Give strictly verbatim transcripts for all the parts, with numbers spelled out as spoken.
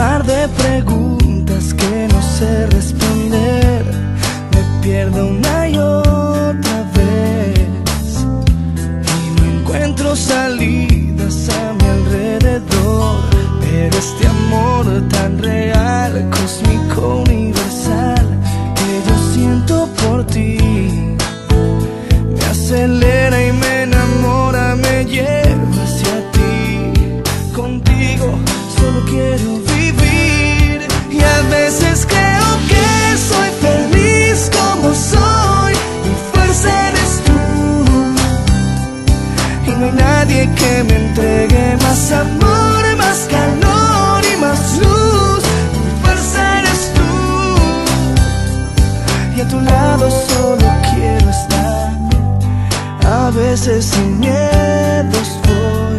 mar de preguntas que no sé responder. Me pierdo una y otra vez y no encuentro salidas a mi alrededor. Pero este amor tan real, cósmico, universal, que yo siento por ti, me acelera y me enamora, me lleva hacia ti. Contigo solo quiero vivir y a veces creo que soy feliz como soy. Mi fuerza eres tú y no hay nadie que me entregue más amor, más calor y más luz. Mi fuerza eres tú y a tu lado solo quiero estar. A veces sin miedos voy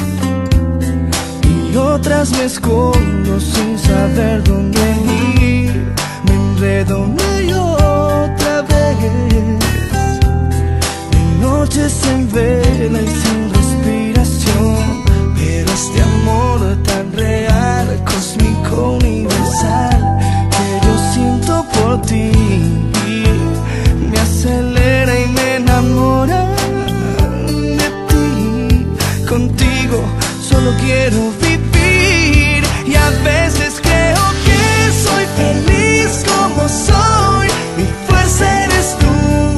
y otras me escondo sin saber dónde ir. Me enredo una y otra vez, de noches en vela y sin respiración. Pero este amor tan real, cósmico, universal, que yo siento por ti, me acelera y me enamora de ti. Contigo solo quiero vivir y a veces creo que soy feliz como soy. Mi fuerza eres tú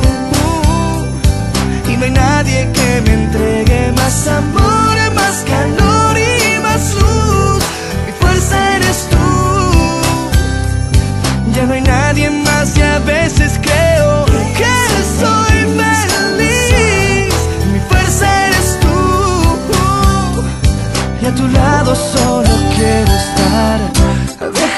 y no hay nadie que me entregue más amor, más calor y más luz. Mi fuerza eres tú, ya no hay nadie más y a veces creo que soy feliz. Mi fuerza eres tú y a tu lado solo quiero estar.